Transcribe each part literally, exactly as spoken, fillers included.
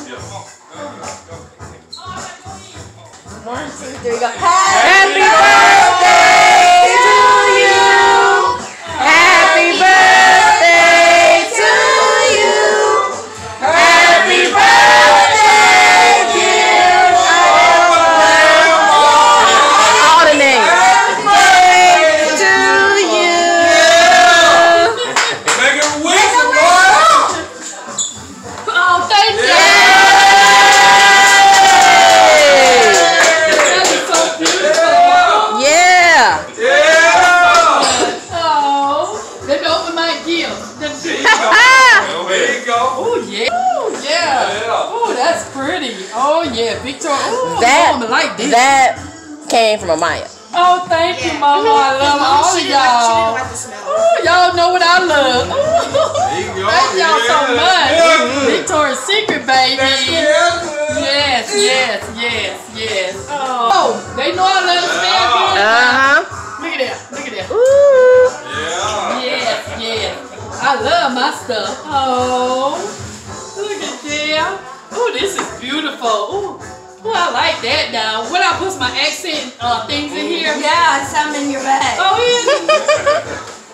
One, two, three, go. Happy birthday to you. Happy birthday to you. Happy birthday, dear. All the names. To you. Make it wish, boy. Oh, thank you. Oh yeah, Victoria. Oh, that Mama like this. That came from Amaya. Oh, thank you, Mama. I love all of y'all. Oh, y'all know what I love. Thank y'all so much. Victoria's Secret, baby. Yes, yes, yes, yes. Oh, they know I love the smell good. Uh huh. Look at that. Look at that. Ooh. Yes, yes. I love my stuff. Oh, look at that. Oh, this is beautiful. Ooh, ooh, I like that now. What I put my accent uh, things in here? Yeah, some in your bag. Oh, yeah.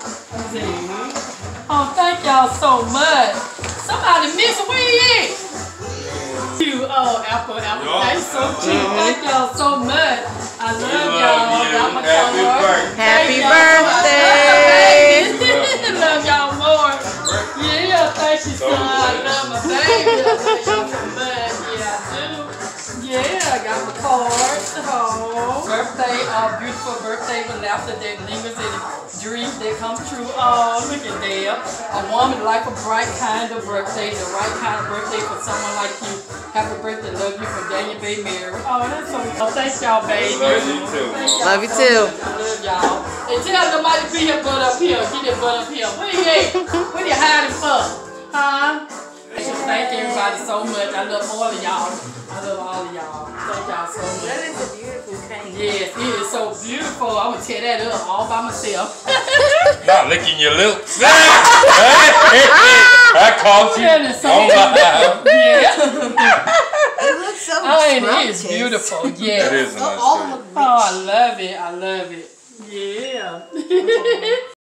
Oh, thank y'all so much. Somebody missing. Where you at? You, oh, Apple, Apple. Yo. That's so cute. Thank y'all so much. I love y'all. Got my Happy color. Happy birthday. birthday. Love y'all more. Yeah, thank you, son. I love my baby. I love y'all so much. Yeah, I do. Yeah, I got my card. Oh, birthday, uh, beautiful birthday with laughter that lingers and dreams that come true. Oh, look at that. A woman like a bright kind of birthday, the right kind of birthday for someone like you. Happy birthday, love you from Daniel Bay Mary. Oh, that's so cool. Thank y'all, baby. Love you too. Love you too. I love y'all. And tell nobody to be here butt up here. Get that butt up here. Where you at? Where you hiding for? Huh? Thank everybody so much. I love all of y'all. I love all of y'all. Thank y'all so much. That is a beautiful cake. Yes, it is so beautiful. I'm going to tear that up all by myself. Not licking your lips. I caught you. That is so Oh, beautiful. Yeah. It looks so Oh, and it is scrumptious. beautiful. Yeah. That is a nice All cake. of Oh, I love it. I love it.